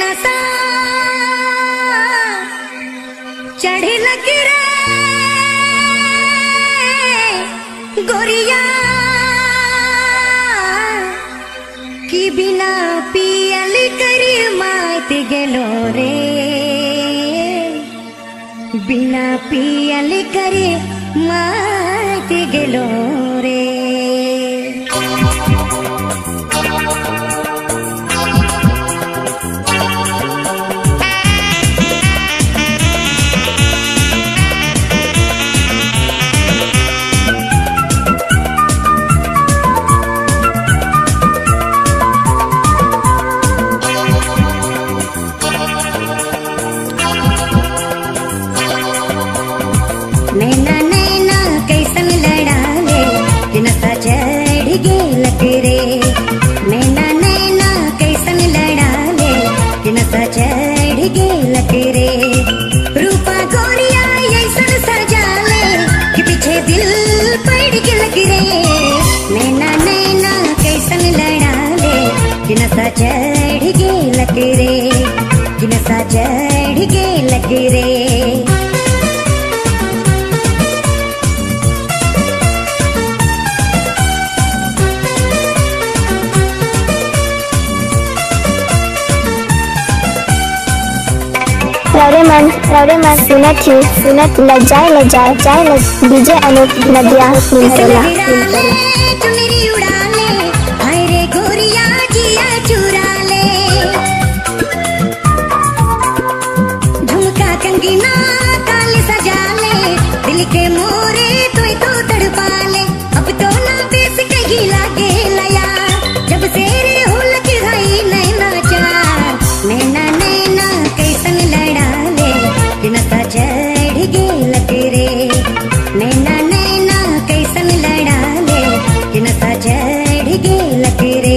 सा चढ़ी लगी रे गोरिया की बिना पियल करी मात गेलो रे, बिना पियल करी मात गेलो रे। नैना नैना कैसन लड़ा ले कि नशा चढ़ गेल रे, नैना नैना कैसन लड़ा ले कि नशा चढ़ गेल रे। रूपा गोरिया ऐसन सजा ले कि पीछे दिल पड़ गेल रे, नैना नैना कैसन लड़ा ले कि नशा चढ़ गेल रे, कि नशा चढ़ गेल रे। रौरे मन सुनत लजाए डीजे अनूप नदिया निमटोला। चुनरी उड़ा ले हाय रे गोरिया जिया चुरा ले, झुमका कंगना ताल सजा ले दिल के मोरे तो तड़पा ले। अब तो ना बेस कहीं लागे लया जब से रे हो लग रही नैना चार, नैना नैना कैसन लड़ा ले कि नशा चढ़ गेल रे, नैना नैना कैसन लड़ा ले कि नशा चढ़ गेल रे।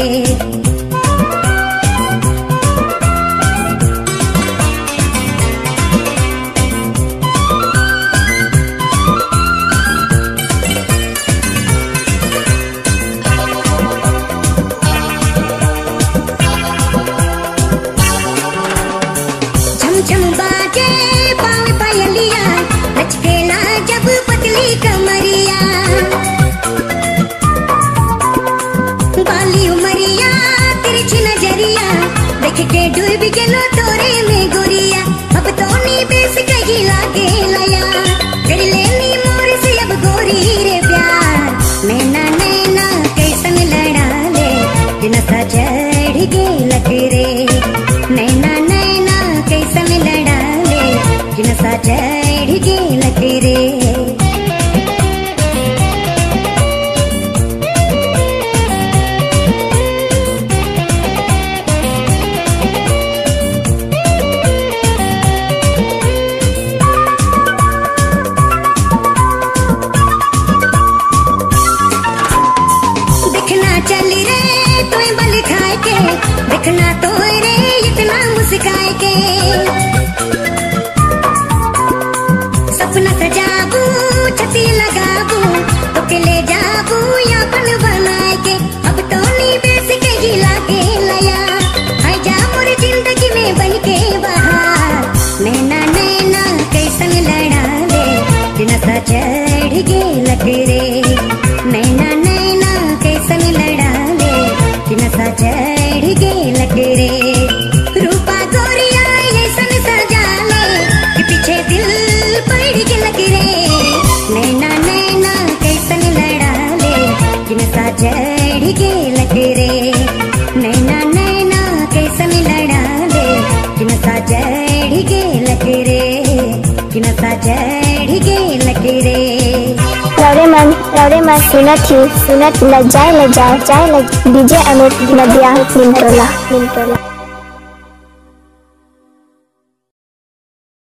झम बाजे पाँव पायलिया लचकेला जब पतली कमरिया, बाली उमरिया तिरछी नजरिया देख के डूब गेलो तोरे में गोरिया। अब तो नी बेस कहीं लागे लया कर लेनी मोर से अब गोरी रे प्यार, नैना नैना कैसन लड़ा ले कि नशा चढ़ गेल रे, नैना नैना कैसन लड़ा ले कि नशा चढ़ गेल रे। देखना चली रे तोय बल खाए के, देखना तो रे इतना मुस्काए के। सपना सजाबू छती लगाबू तो के ले जाबू यापन बनाए के। अब तो नी बेस कहीं लागे लया हाय जा मोर जिंदगी में बन के बहार, नैना नैना कैसन लड़ा ले कि नशा चढ़ गेल रे, नैना नैना कैसन लड़ा ले कि नशा चढ़ गेल रे। रूपा गोरिया ऐसन सजा ले कि पीछे दिल पड़ गेल रे, नैना नैना कैसन लड़ा ले कि नशा चढ़ गेल रे, नैना नैना कैसन लड़ा ले कि नशा चढ़ गेल रे, कि नशा चढ़ गेल रे। रौरे मन सुनत लजाए डीजे अनूप नदिया निमटोला।